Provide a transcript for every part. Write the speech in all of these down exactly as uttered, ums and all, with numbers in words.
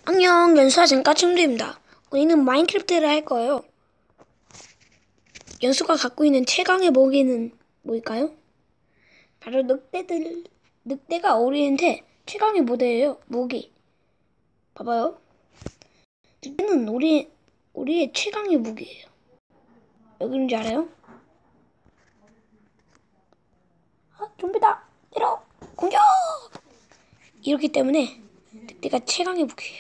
안녕, 연수와 전과친구입니다. 우리는 마인크래프트를 할 거예요. 연수가 갖고 있는 최강의 무기는 뭘까요? 바로 늑대들, 늑대가 어리는데 최강의 무대예요. 무기. 봐봐요. 늑대는 우리, 우리의 최강의 무기예요. 왜 그런지 알아요? 아, 좀비다! 때려! 공격! 이렇기 때문에 늑대가 최강의 무기예요.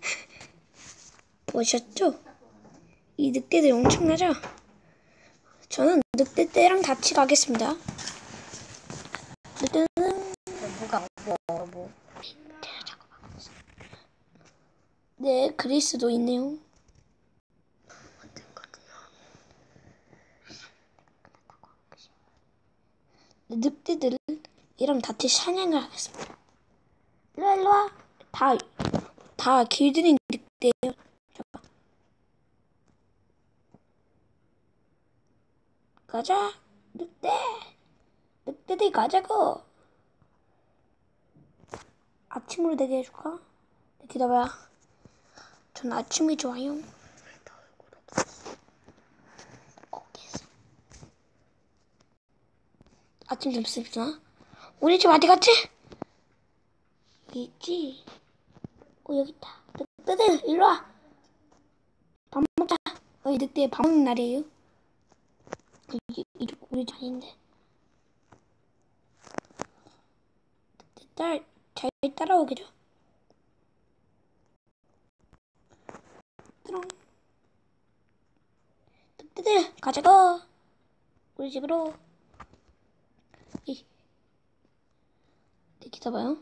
보셨죠? 이 늑대들 엄청나죠? 저는 늑대 떼랑 같이 가겠습니다. 늑대는 뭐가 뭐 뭐. 네, 그리스도 있네요. 늑대들 이랑 같이 사냥을 하겠습니다. 일로와 일로와. 다, 다 길들인 늑대예요. 잠깐. 가자 늑대. 늑대들 가자고. 아침으로 되게 해줄까? 네, 기다려봐. 전 아침이 좋아요. 아침 좀 씁시다. 우리 집 어디 갔지? 여기 있지. 어, 여기 있다. 늑대들 일로와. 밥 먹자. 어, 늑대 밥 먹는 날이에요. 이게 이게 우리 자리인데. 늑대들 잘 따라오겠죠? 뚜렁. 늑대들 가자고. 우리 집으로. 이. 네, 기다봐요.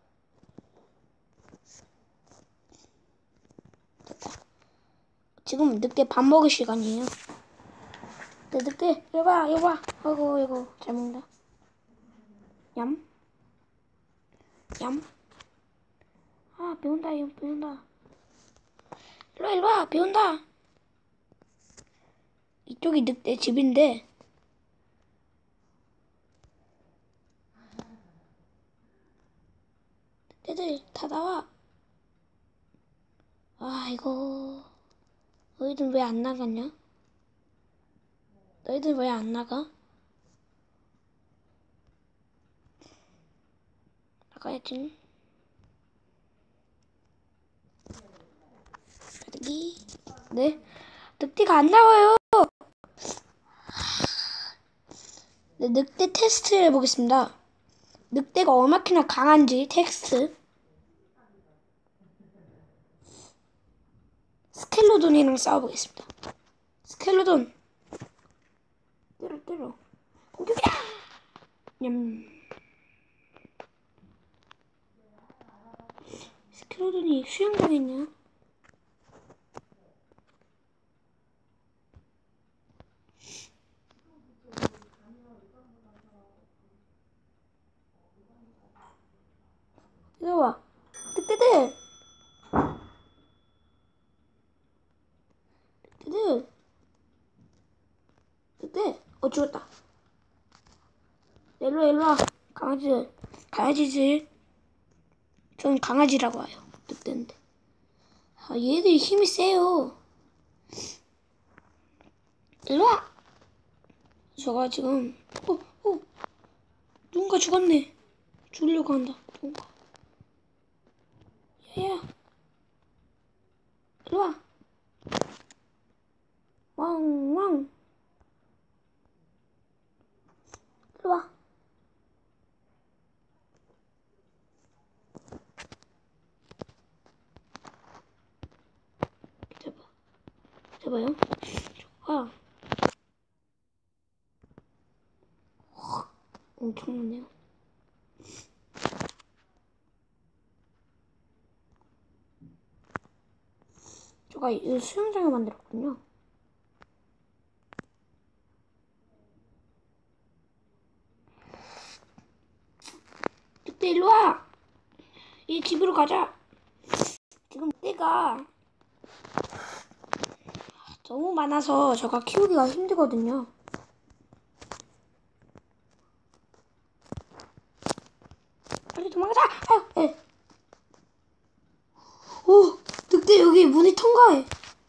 됐다. 지금 늑대 밥 먹을 시간이에요. 네, 늑대 여봐 여봐. 아이고 아이고 잘 먹는다. 얌. 얌. 아 배운다 이거 배운다. 일로와 일로와 배운다. 이쪽이 늑대 집인데 늑대들 다 나와. 아이고 너희들 왜 안 나갔냐? 너희들 왜 안 나가? 나가야지. 가득이. 네. 늑대가 안 나와요. 네, 늑대 테스트 해보겠습니다. 늑대가 얼마나 강한지 테스트. 스켈로돈이랑 싸워보겠습니다. 스켈로돈. 때려 때려. 공격이야. 냠. 스켈로돈이 수영장했냐? 이리 와. 늑대들. 늑대들. 늑대. 어 죽었다. 일로와 일로와. 강아지. 강아지들. 저는 강아지라고 해요. 늑대인데. 아, 얘들이 힘이 세요. 일로와. 저가 지금 어, 어. 누군가 죽었네. 죽으려고 한다. 누군가. 야야. 일로와. 왕왕. 일로와. 기다려봐. 기다려봐요. 저가 엄청나네요. 저가 이 수영장을 만들었군요. 늑대 일로 와. 이 집으로 가자. 지금 늑대가 너무 많아서 저가 키우기가 힘들거든요. 빨리 도망가자. 아유, 예. 오, 문을 통과해.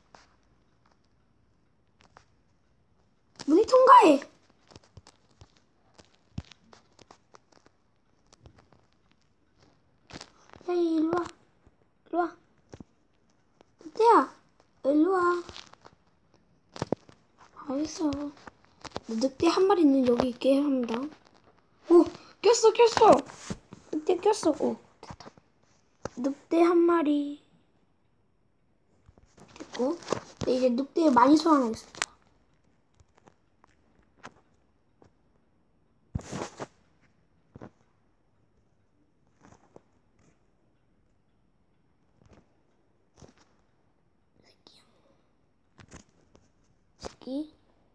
문을 통과해. 야, 일로 와. 일로 와. 늑대야, 일로 와. 알겠어. 늑대 한 마리는 여기 있게 합니다. 오, 꼈어, 꼈어. 늑대 꼈어. 오, 됐다. 늑대 한 마리. 됐고. 네, 이제 늑대 많이 소환하겠습니다. 새끼.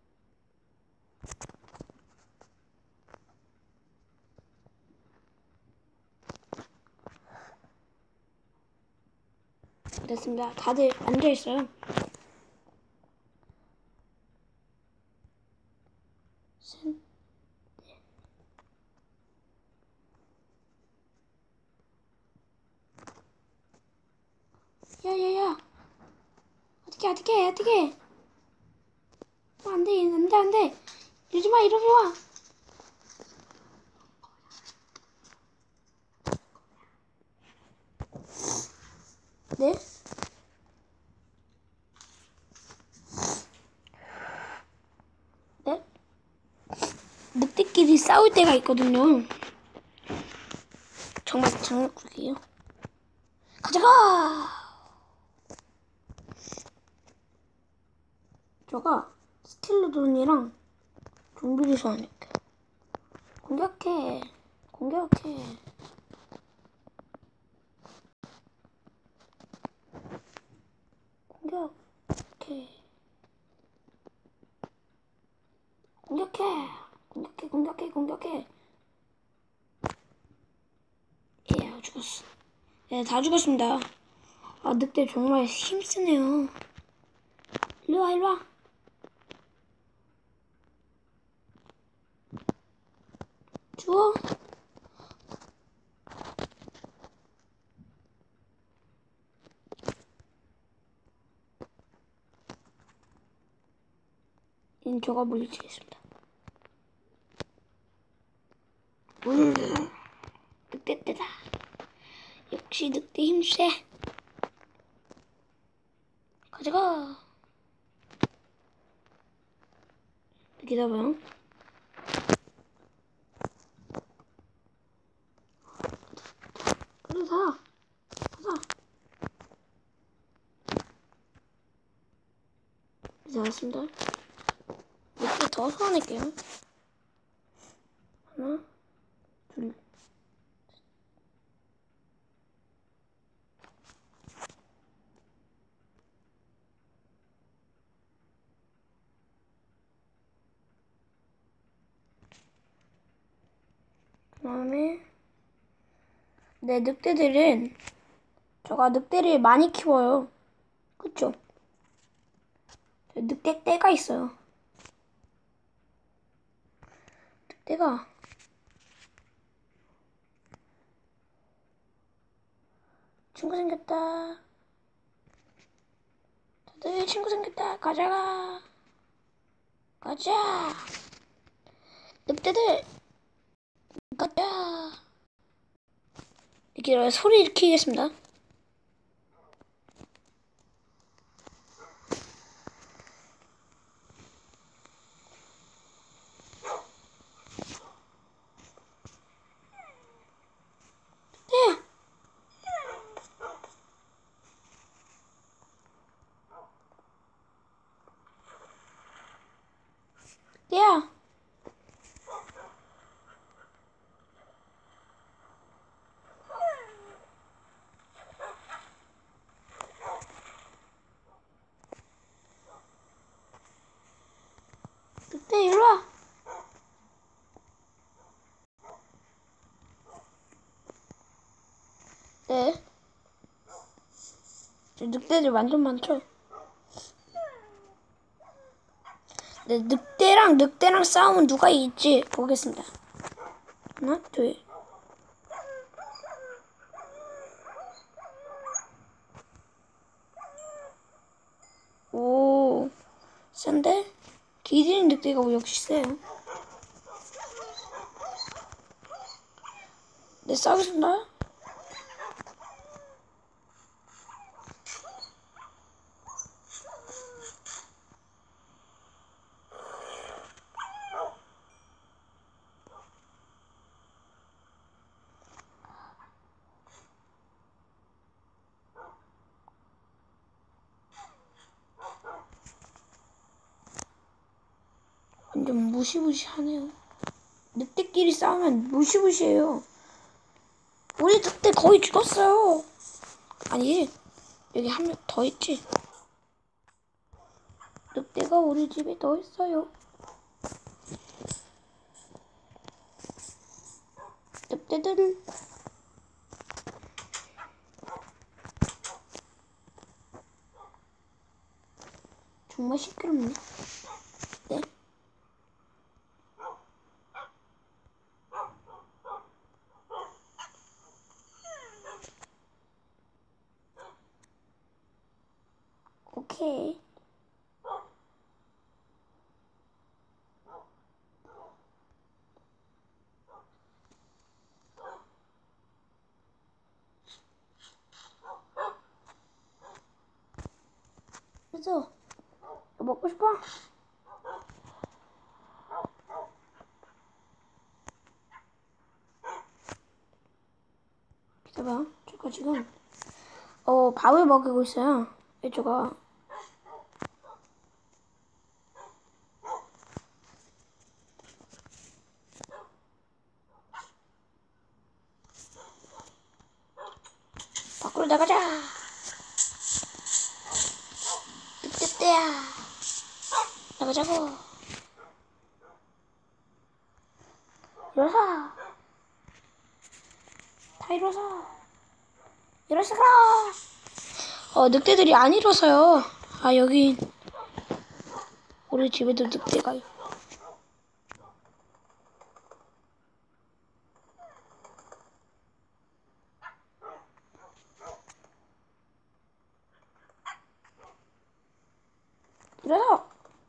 됐습니다. 다들 앉아있어요. 셋. 야야야, 어떻게 어떻게 어떻게? 어, 안돼 안돼 안돼. 이러지 마 이러지 마. 네? 네? 늑대끼리 싸울 때가 있거든요. 정말 장난꾸기예요. 가져가. 저가 스틸러돈이랑 좀비를 소환할게. 공격해. 공격해. 공격해. 공격해. 공격해. 공격해. 공격해. 예, 죽었어. 예, 다 죽었습니다. 아, 늑대 정말 힘쓰네요. 일로와, 일로와. 주워. 인 저가 물리치겠습니다. 음, 늑대 떼다. 역시 늑대 힘세. 가져가. 기다려봐요. 그래, 사. 사. 이제 알았습니다. 몇 개 더 소환할게요. 하나, 둘. 그 다음에, 네, 늑대들은, 제가 늑대를 많이 키워요. 그쵸? 늑대 떼가 있어요. 늑대가, 친구 생겼다. 다들 친구 생겼다. 가자가. 가자. 늑대들. 가자. 이렇게 소리 이렇게 하겠습니다. 네. 야. 늑대 일로 와. 네. 늑대들 완전 많죠? 네, 늑대랑 늑대랑 싸우면 누가 이길지 보겠습니다. 하나, 둘. 센데? 기린 늑대가 역시 세요. 네, 싸우신다? 완전 무시무시하네요. 늑대끼리 싸우면 무시무시해요. 우리 늑대 거의 죽었어요. 아니, 여기 한 명 더 있지. 늑대가 우리 집에 더 있어요. 늑대들. 정말 시끄럽네. 네. 오케이. 그래서 이거 먹고 싶어? 기다봐. 제가 지금 어 밥을 먹이고 있어요. 이쪽아. 밖으로 나가자. 늑대야. 나가자고. 일어서. 다 일어서. 일어서라. 어, 늑대들이 안 일어서요. 아, 여기 우리 집에도 늑대가 있... 일어서.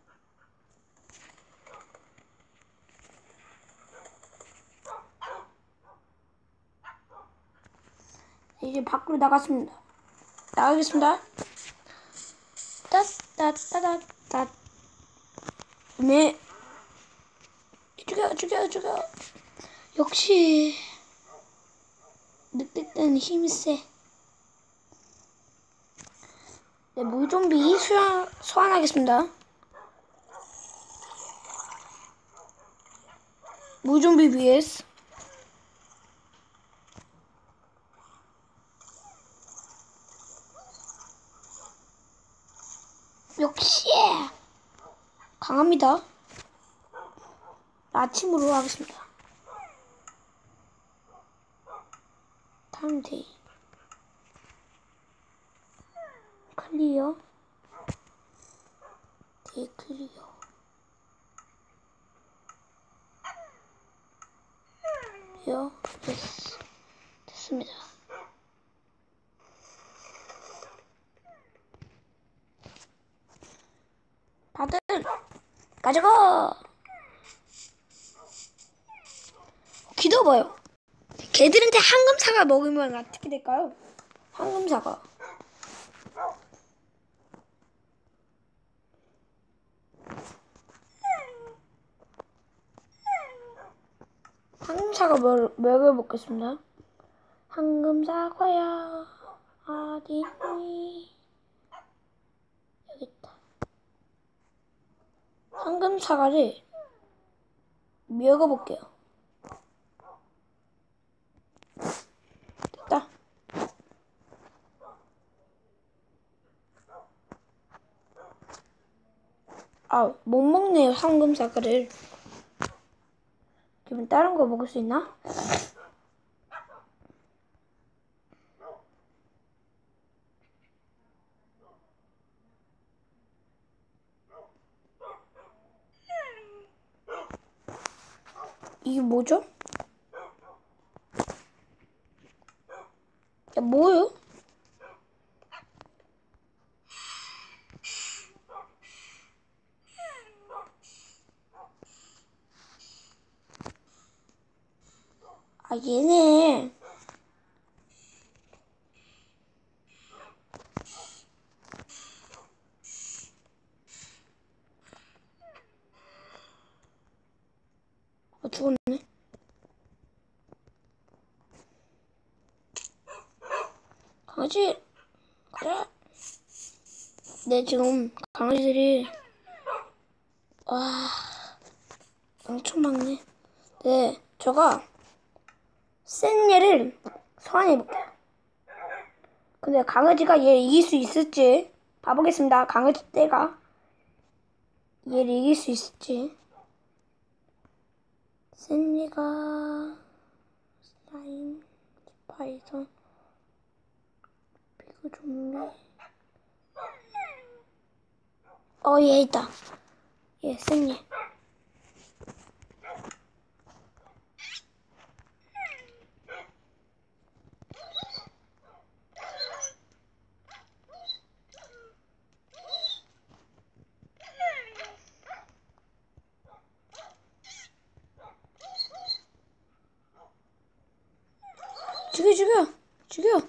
이제 밖으로 나갔습니다. 나가겠습니다. 따따따따따. 네. 죽여, 죽여, 죽여. 역시 늑대는 힘이 세. 네, 물좀비 소환, 소환하겠습니다. 물좀비 vs 역시 강합니다. 아침으로 하겠습니다. 타임데이 클리어 데이 클리어 요 됐, 됐습니다. 다들 가져가. 기다려봐요. 개들한테 황금사과 먹으면 어떻게 될까요? 황금사과. 황금사과 먹, 먹어보겠습니다. 황금사과야 어디 있니? 여기 있다. 황금사과를 먹어볼게요. 됐다. 아, 못 먹네요, 황금사과를. 그러면 다른 거 먹을 수 있나? 이게 뭐죠? 야, 뭐예요? 얘네. 아, 죽었네. 강아지, 가자. 네, 지금 강아지들이, 와, 엄청 많네. 네, 제가 센 얘를 소환해볼게요. 근데 강아지가 얘를 이길 수 있을지 봐보겠습니다. 강아지 떼가 얘를 이길 수 있을지. 센 얘가 슬라임, 스파이더, 피그 좀비. 어, 얘 있다. 얘, 센 얘. 죽여, 죽여, 죽여.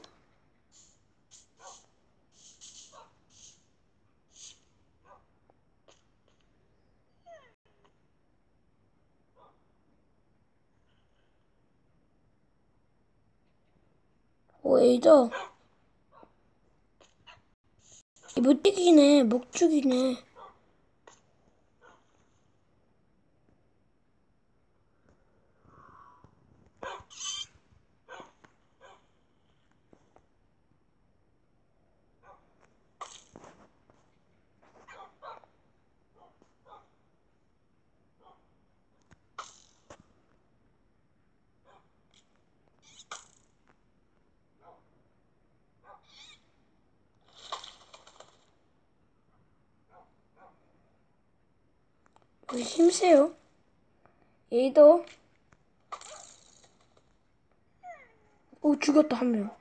오, 에이더. 못 죽이네, 못 죽이네. 왜 힘세요? 에이더. 오, 죽였다, 한 명.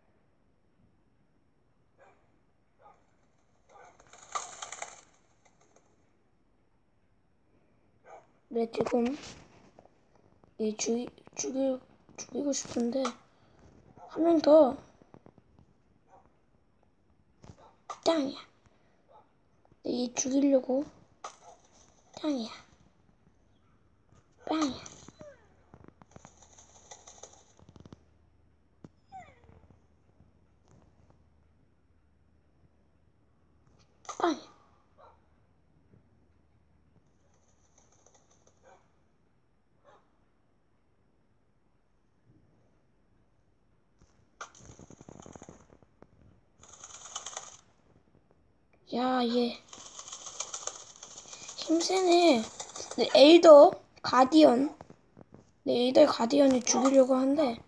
네, 지금 얘 죽이, 죽이, 죽이고 싶은데 한 명 더. 짱이야. 얘 죽이려고. 짱이야. 빵이야. 빵이야. 야, 얘 힘세네. 네, 에이더 가디언. 네, 에이더 가디언이 죽이려고 한대.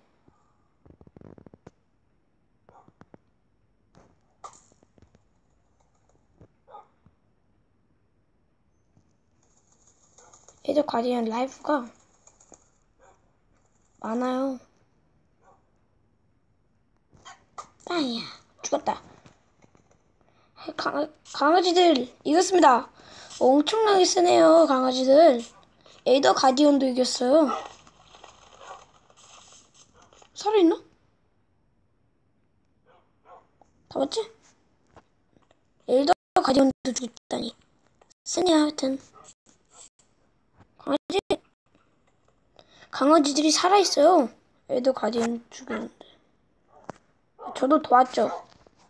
에이더 가디언 라이프가 많아요. 빵이야. 죽었다. 강, 강아지들 이겼습니다. 엄청나게 세네요, 강아지들. 에이더 가디언도 이겼어요. 살아있나? 다 봤지? 에이더 가디언도 죽였다니. 세네, 하여튼. 강아지, 강아지들이 살아있어요. 에이더 가디언 죽였는데. 저도 도왔죠.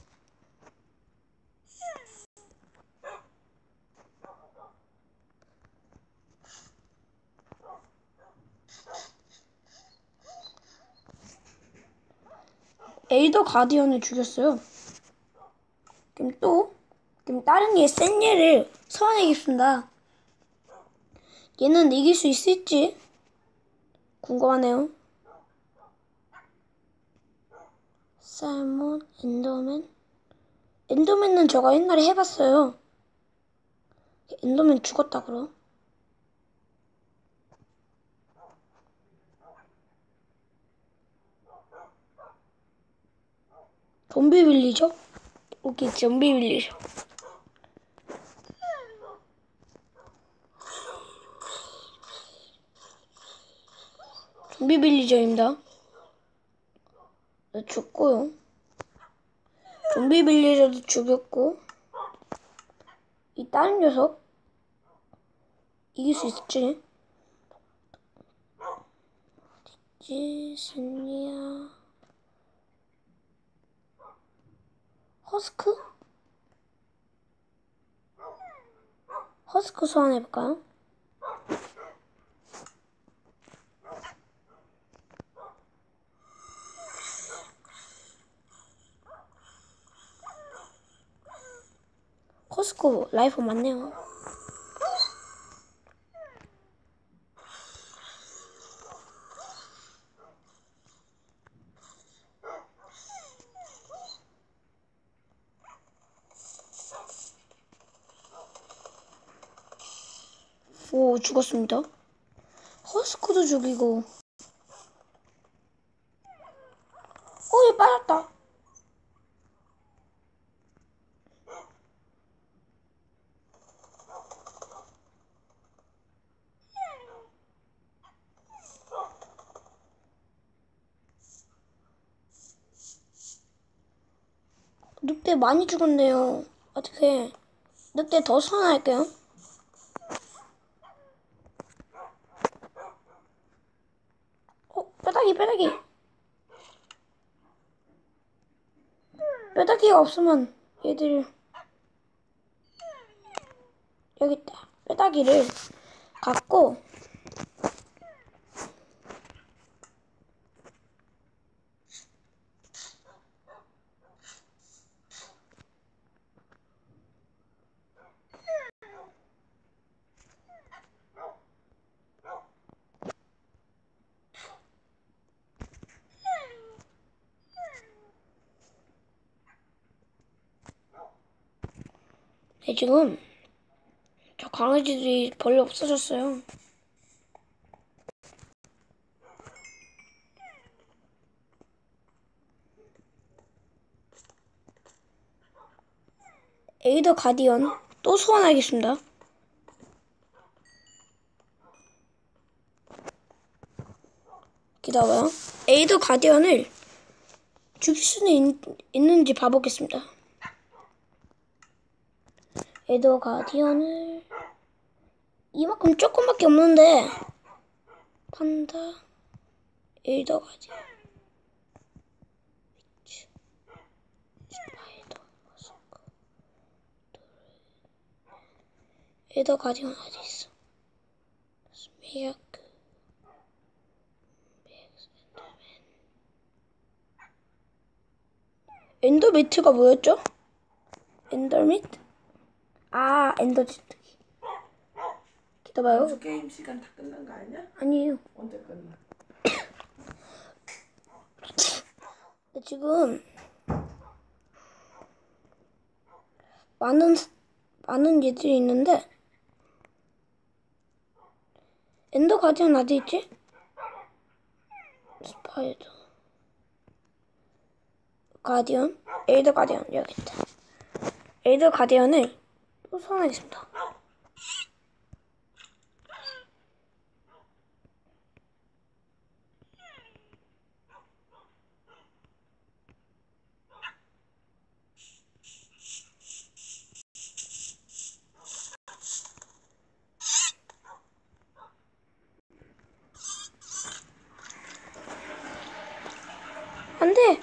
에이더 가디언을 죽였어요. 그럼 또, 그럼 다른 얘 센 얘를 소환해야겠습니다. 얘는 이길 수 있을지 궁금하네요. 살몬, 엔더맨. 엔더맨은 제가 옛날에 해봤어요. 엔더맨 죽었다 그럼. 좀비 빌리죠? 오케이, 좀비 빌리죠. 좀비 빌리저입니다. 네, 죽고요. 좀비 빌리저도 죽였고. 이 다른 녀석 이길 수 있을지? 어딨지? 승리야. 허스크? 허스크 소환해볼까요? 허스크 라이프 맞네요. 오, 죽었습니다. 허스크도 죽이고. 오, 얘 빠졌다. 늑대 많이 죽었네요. 어떻게 늑대 더 소환할게요. 어, 뼈다귀 뼈다귀 뼈다귀가 없으면 얘들 여기 있다. 뼈다귀를 갖고 네, 지금 저 강아지들이 벌레 없어졌어요. 에이더 가디언 또 소환하겠습니다. 기다려요. 에이더 가디언을 줄 수는 있, 있는지 봐보겠습니다. 에이더 가디언을 이만큼 조금밖에 없는데 판다 에이더 가디언 스파이더 머스크 에이더 가디언 어디 있어? 스미야크 엔더미트가 뭐였죠? 엔더미트? 아, 엔더지트기. 기다려요. 게임 시간 다 끝난 거 아니야? 아니에요. 언제 끝나? 근데 지금 많은 많은 얘들이 있는데 엔더 가디언 어디 있지? 스파이더 가디언 에이더 가디언 여기 있다. 에이더 가디언을 또 소환하겠습니다. 안 돼!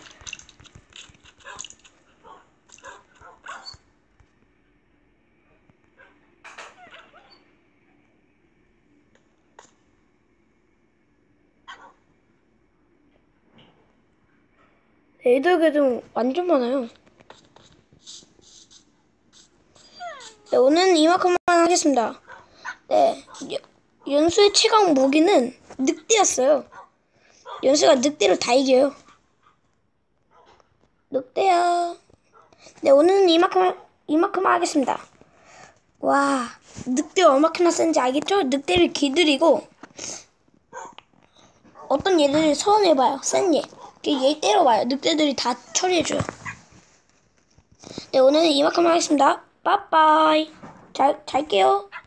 에이더게도 완전 많아요. 네, 오늘은 이만큼만 하겠습니다. 네, 연수의 최강 무기는 늑대였어요. 연수가 늑대를 다 이겨요. 늑대야. 네, 오늘은 이만큼, 이만큼만 하겠습니다. 와, 늑대가 얼마나 센지 알겠죠? 늑대를 기들이고 어떤 얘들을 소환해봐요. 센 얘. 얘 때려봐요. 늑대들이 다 처리해줘요. 네, 오늘은 이만큼만 하겠습니다. 빠빠이. 잘, 잘게요.